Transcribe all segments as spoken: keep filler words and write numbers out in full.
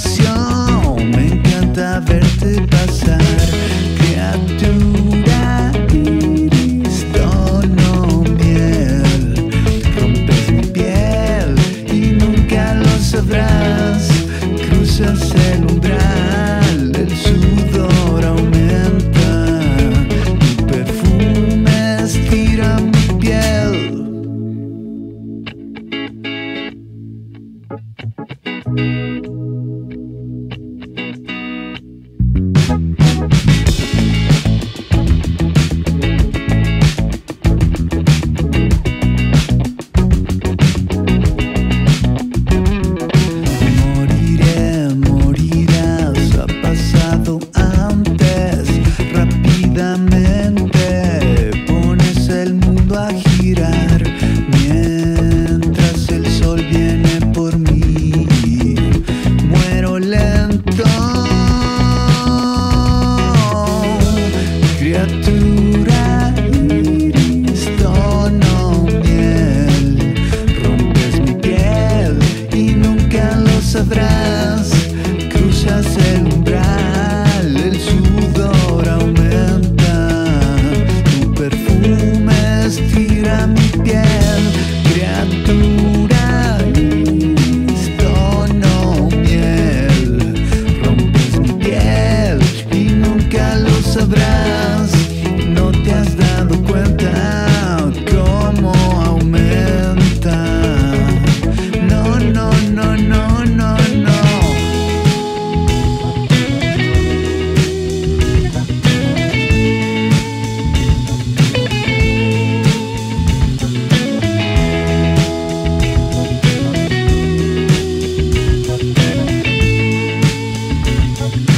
pasión, me encanta verte pasar. Criatura, iris, tono, miel, rompes mi piel y nunca lo sabrás. Cruzas el umbral, el sudor aumenta, tu perfume estira mi piel. Moriré, morirás, ha pasado antes. Rápidamente pones el mundo a girar, mientras el sol viene por mí. Muero lento, criatura, iris, tono, miel, rompes mi piel y nunca lo sabrás. Cruzas el umbral, el sudor aumenta, tu perfume estira mi piel. Criatura, iris, tono, miel, rompes mi piel y nunca lo sabrás. No te has dado cuenta cómo aumenta. No, no, no, no, no, no.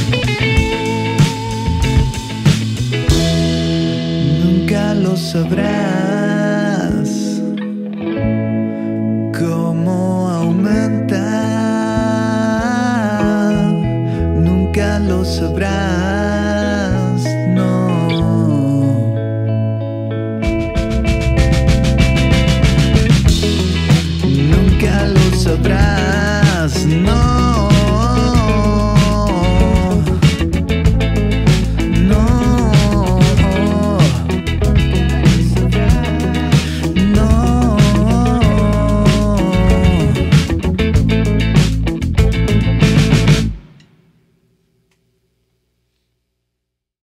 Nunca lo sabrás.